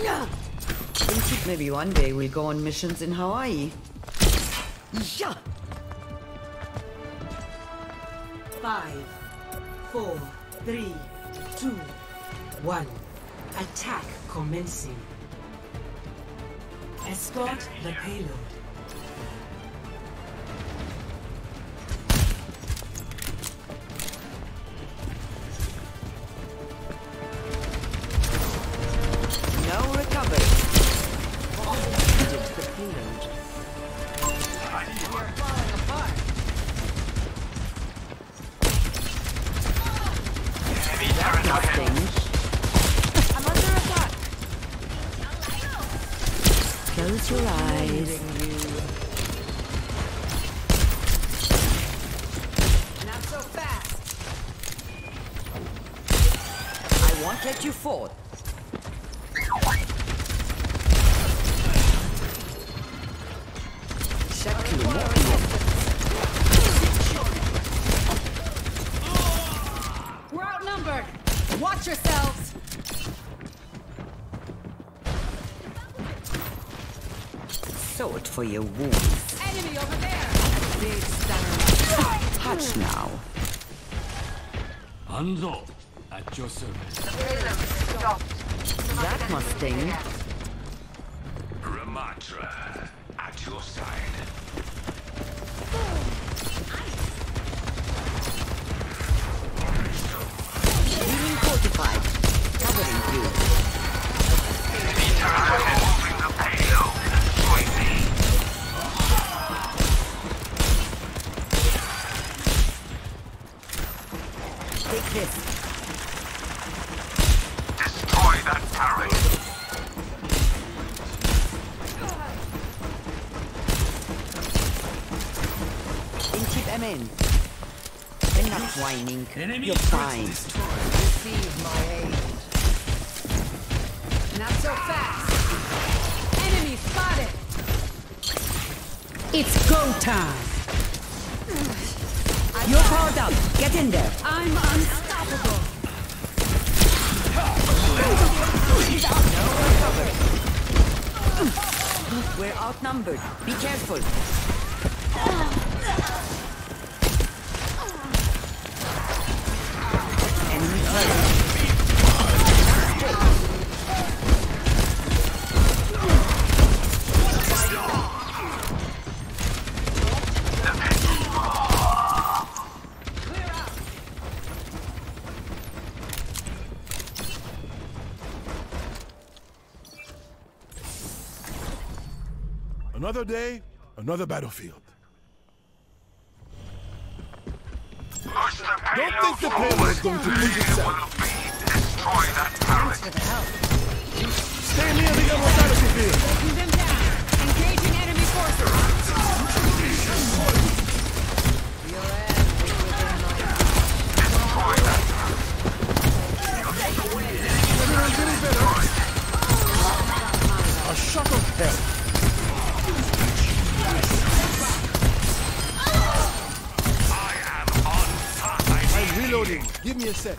Maybe one day we'll go on missions in Hawaii. Yeah. 5, 4, 3, 2, 1. Attack commencing. Escort the payload. No recovery. The payload. We're falling apart. I'm under attack. Close your eyes. Not so fast. I won't let you fall. We're outnumbered. Watch yourselves. Sword for your wounds. Enemy over there. Big stunner. Touch now. Hanzo, at your service. That must sting. Ramatra, at your side. Being fortified. Covering you. Moving the payload. Join me. Take this. Destroy that turret. Then keep them in. Enough whining. Enemy You're fine. Receive my aid. Not so fast. Enemy spotted. It's go time. You're powered up. Get in there. I'm unstoppable. We're outnumbered. Be careful. Enemy turret. Another day, another battlefield. Push the Don't payload think the payload is going to push itself. Destroy that turret. Stay near the immortality field. Taking them down. Engaging enemy forces. Destroy that Getting better. A shot of hell. I am on time. I'm reloading. Give me a sec.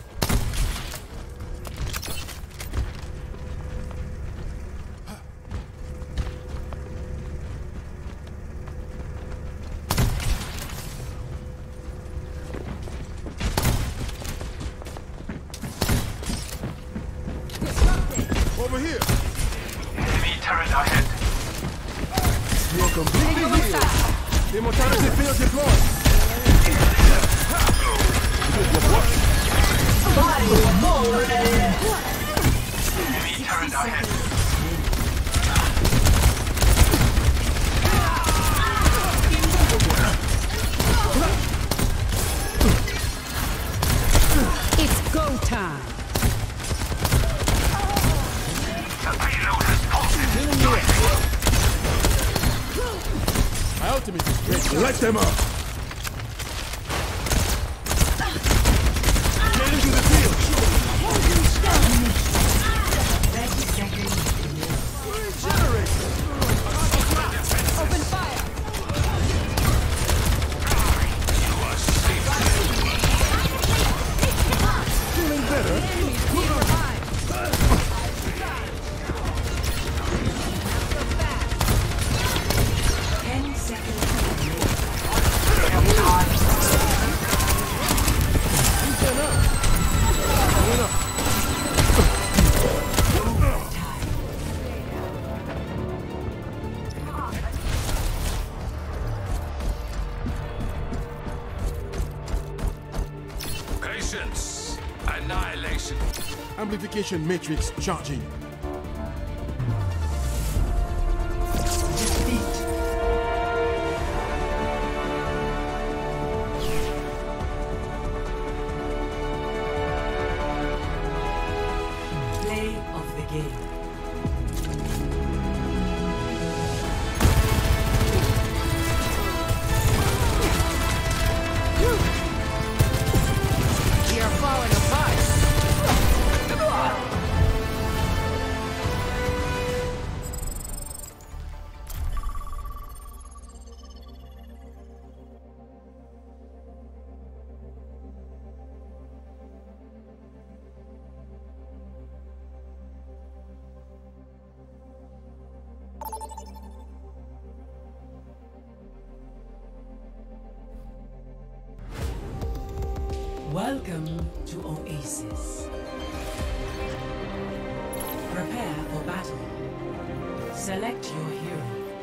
Over here. Enemy turret ahead. You are completely healed. The immortality field deployed. Enemy turret ahead. It's go time. The payload has posted. My ultimate is ready. Let them up. Get into the field. 30 seconds. Regenerate. Open fire. Feeling better. Enemies being revived. Amplification matrix charging. Play of the game. You're falling apart. Welcome to Oasis. Prepare for battle. Select your hero.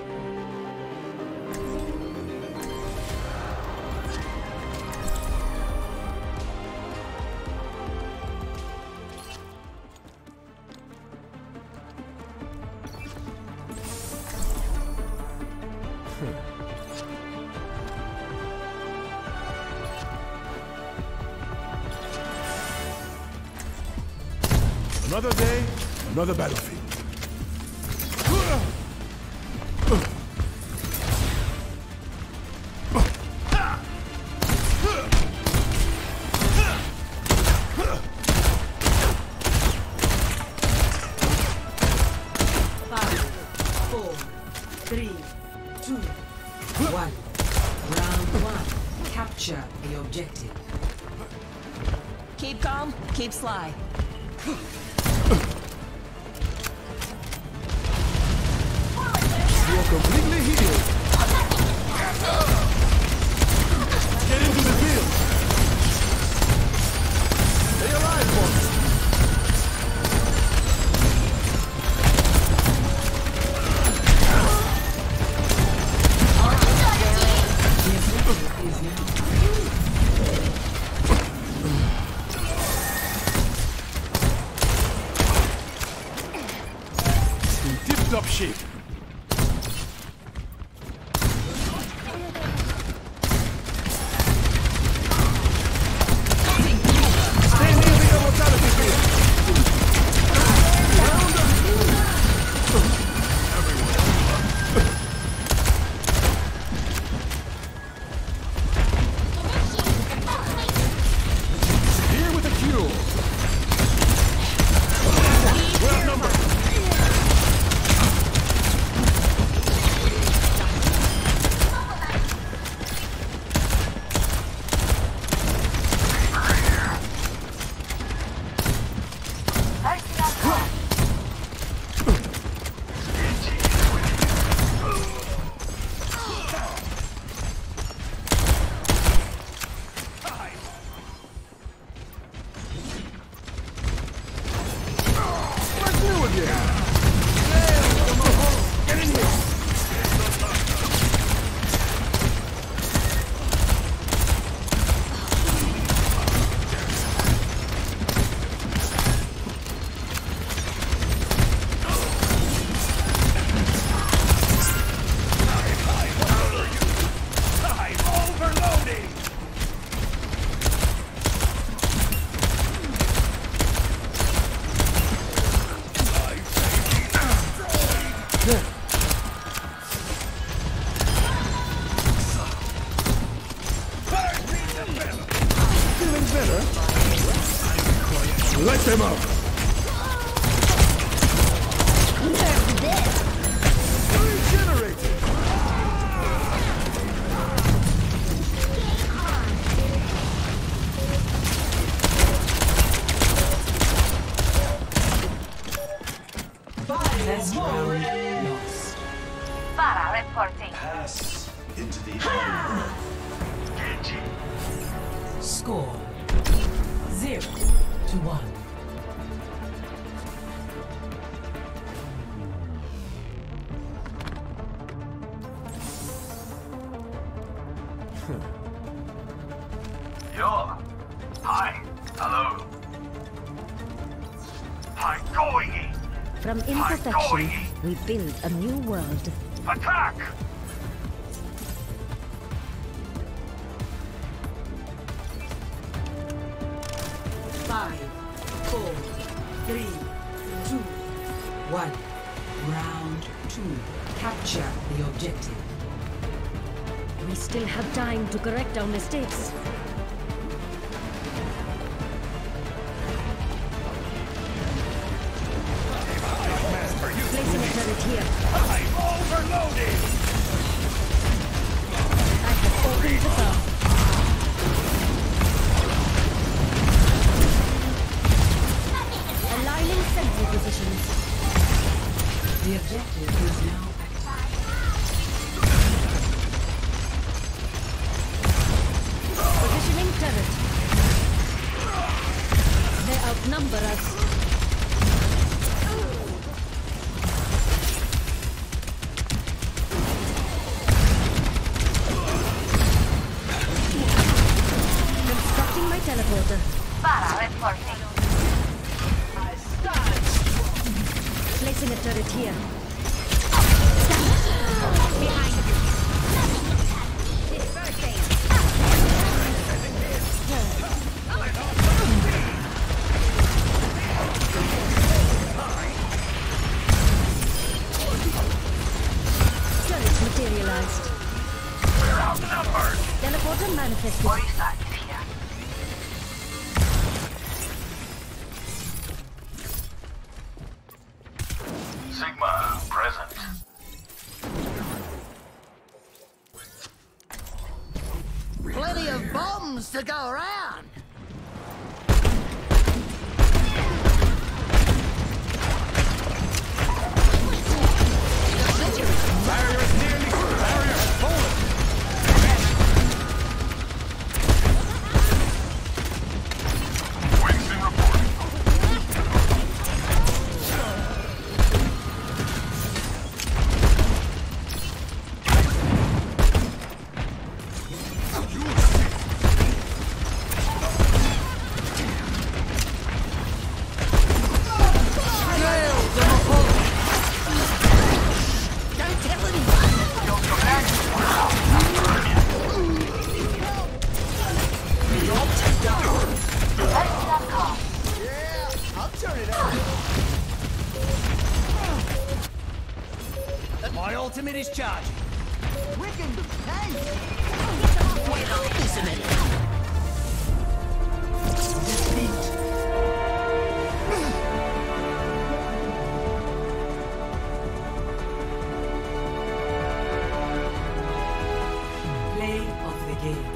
Another day, another battlefield. Five, 4, 3, 2, 1. Round 1. Capture the objective. Keep calm, keep sly. You are completely healed. Get into the field. Stay alive, boys. In tip-top shape. Light them up! Regenerated! Test round lost. Farah reporting. Pass into the unknown. Score 0-1. Yo. Hi. Hello. From imperfection, we build a new world. Attack! Five, 4, 3, 2, 1. Round 2. Capture the objective. We still have time to correct our mistakes. Placing a turret here. I'm overloaded! I have opened the door. Aligning sentry positions. The objective is now Positioning turret. They outnumber us. Constructing my teleporter. Para reporting. Placing a turret here. Turret materialized. We're outnumbered! Teleporter manifested. Orisa is here. Sigma, present. Plenty of bombs to go around. Barrier is nearly full. Barrier has fallen. Winston reporting. Don't tell anyone. Your command Verity.com. Yeah, I'll turn it on. My ultimate is charging. Wicked. Hey. Listen it. play of the game.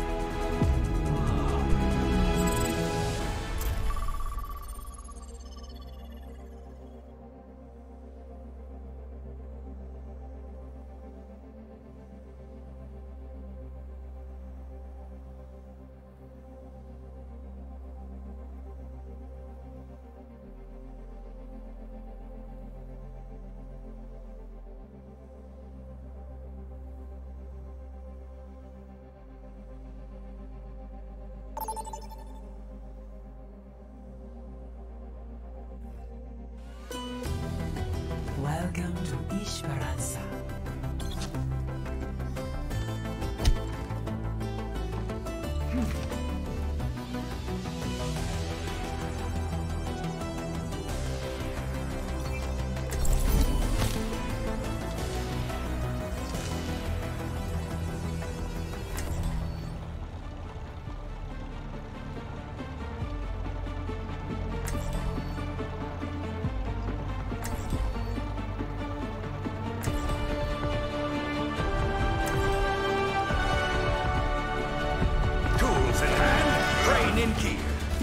Welcome to Esperanza. tools in hand, brain in gear.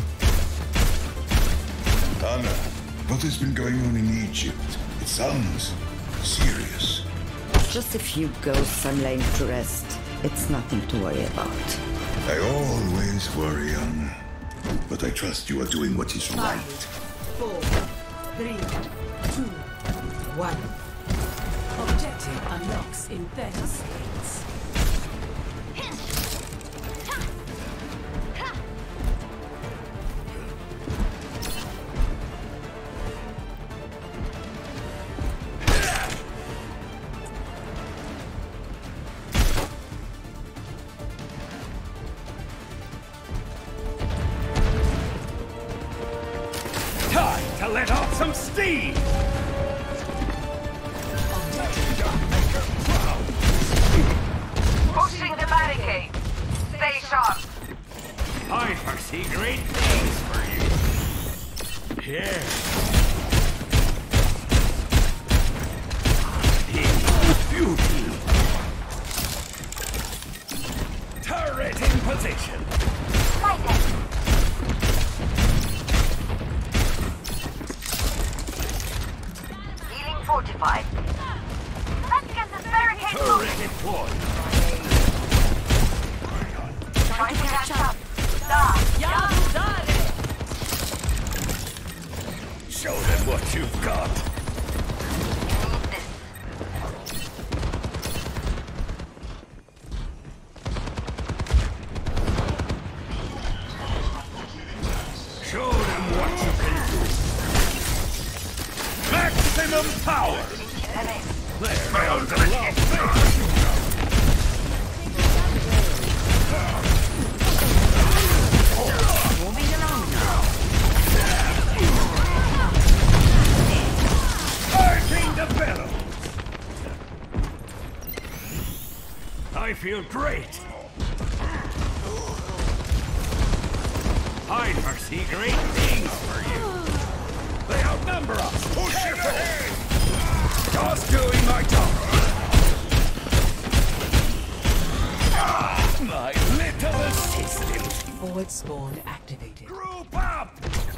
Anna, what has been going on in Egypt? It sounds serious. Just a few ghosts I'm laying to rest. It's nothing to worry about. I always worry, Anna. But I trust you are doing what is right. 4, 3, 2, 1. Objective unlocks in 30 seconds. steam! Pushing the barricade. Stay sharp. I foresee great things for you. Here. Beauty. Turret in position. Sighted. Healing fortified. Let's get this barricade Turret moving. deployed. Trying to catch up. Show them what you've got. Show them what you can do. Maximum power. They're bound to love this. Moving along now. Arching the bellows. I feel great. I foresee great things for you. They outnumber us. Push it ahead. Just doing my job. My little assistant. Forward spawn activated. Group up.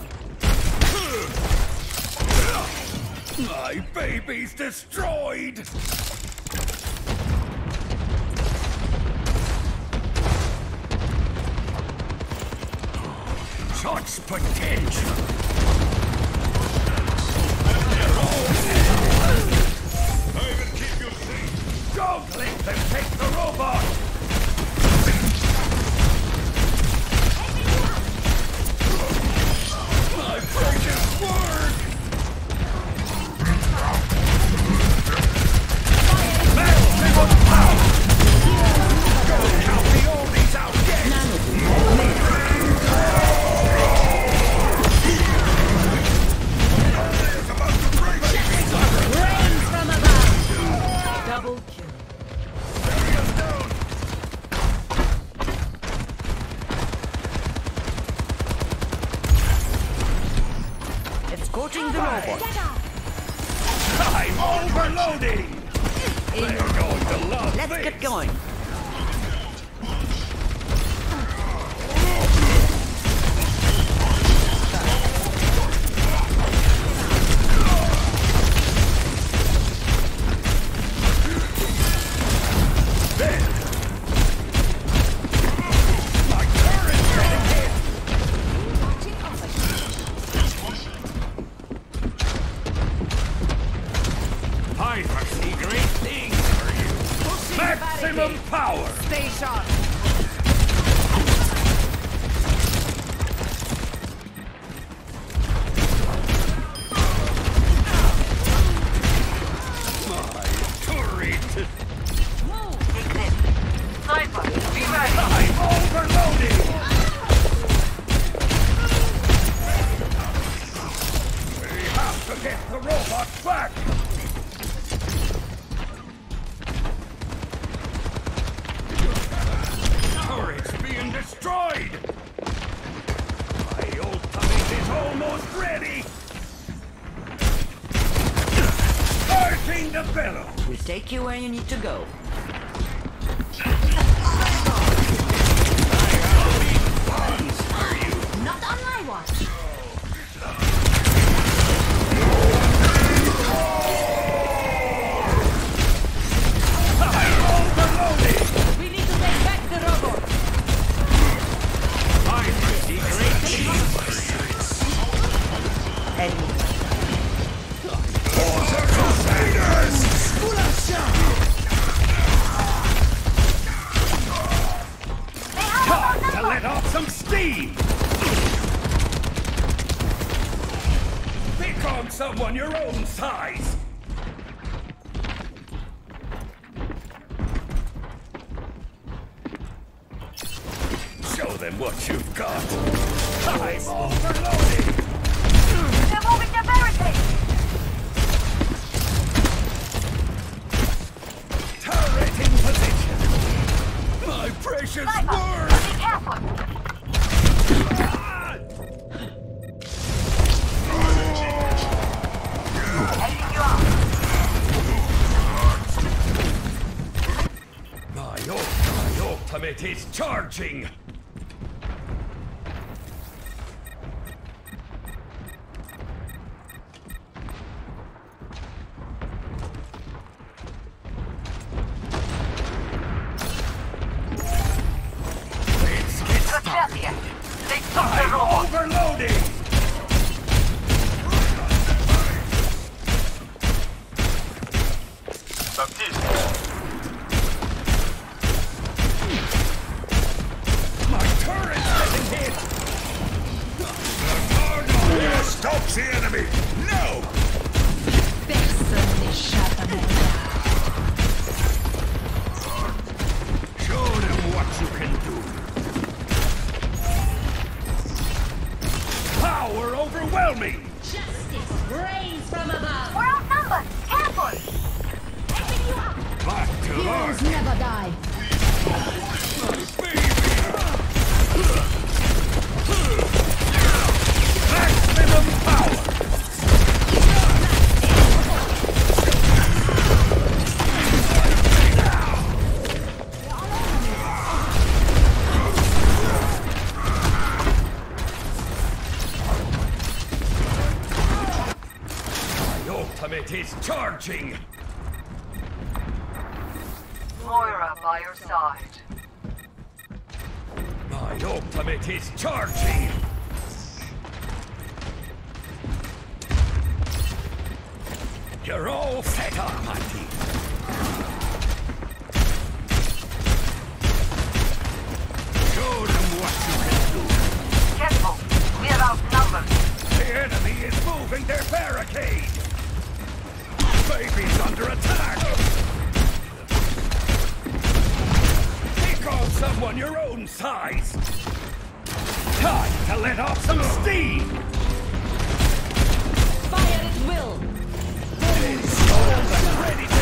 My baby's destroyed. Such potential! I will keep you safe! Don't let them take the robot! My precious word! Maximum power! Go help the oldies out again! Double kill. Escorting the robot. I'm overloading! They're going to love Let's this. get going. My turret's gonna hit! I foresee great things for you. Maximum power! Stay sharp. My turret! Sniper, be ready. I'm overloading! We have to get the robot back! Turret's being destroyed! My ultimate is almost ready! Arching the bellow! We'll take you where you need to go. Not on my watch. I'm overloading! We need to take back the robot. I foresee great things for you. Enemy. Water Crusaders! Time to let off some steam! Pick on someone your own size! Show them what you've got! I'm overloading! They're moving the barricade. ultimate is charging! Let's get started! I'm overloading! My turret's getting hit! Stop the enemy! No! Personne n'échappe à ma garde. Show them what you can do! Power overwhelming! Justice reigns from above. We're outnumbered! Careful! Taking you out! Back to Heroes earth! never die. Maximum power! My ultimate is charging! Moira by your side. My ultimate is charging! You're all set up, my team. Show them what you can do. Careful! We're outnumbered. The enemy is moving their barricade. Baby's under attack. Pick on someone your own size. Time to let off some steam. Fire at will. Ready to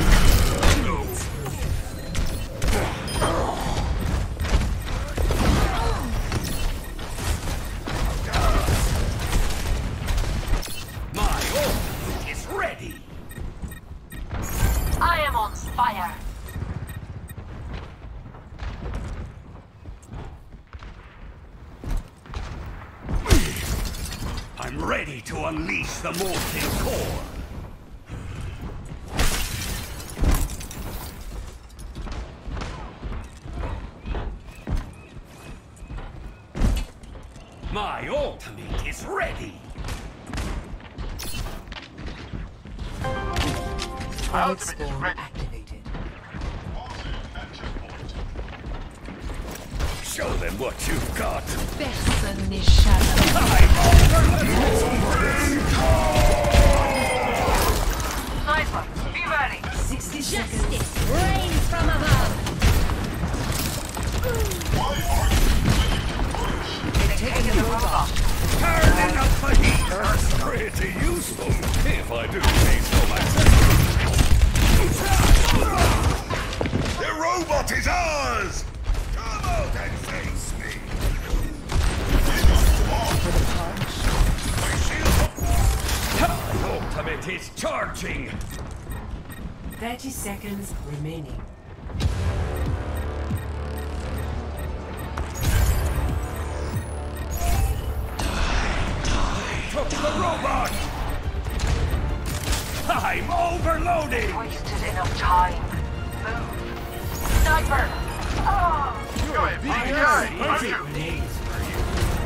My ultimate is ready. I am on fire. I'm ready to unleash the molten core. My ultimate is ready. Wildspawn activated. Show them what you've got. Personne n'échappe à ma Sniper, be ready. 60 seconds. Justice reigns from above. Taking the robot. Turning up the heat. Pretty useful, if I do say so myself. The robot is ours! Come out and face me! My ultimate is charging. 30 seconds remaining. Took the robot. I'm overloading. Wasted enough time. Move. Sniper! Oh! Grenades for you.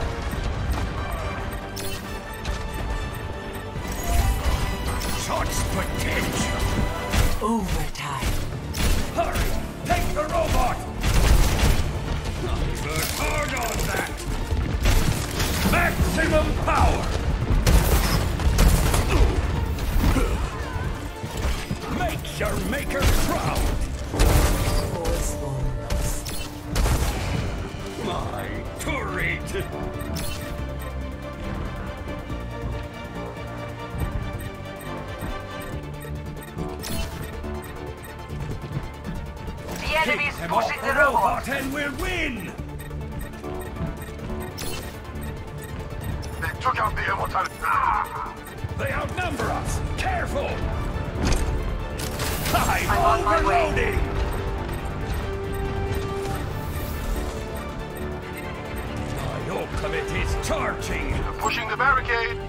Such potential. Overtime. Hurry, take the robot. Work hard on that. Maximum power. Make your maker proud. Wildspawn lost. My turret. The enemy's Them off pushing the the robot. robot and we'll win. They took out the immortal. They outnumber us. Careful. I'm I'm on my way. overloading. barricade.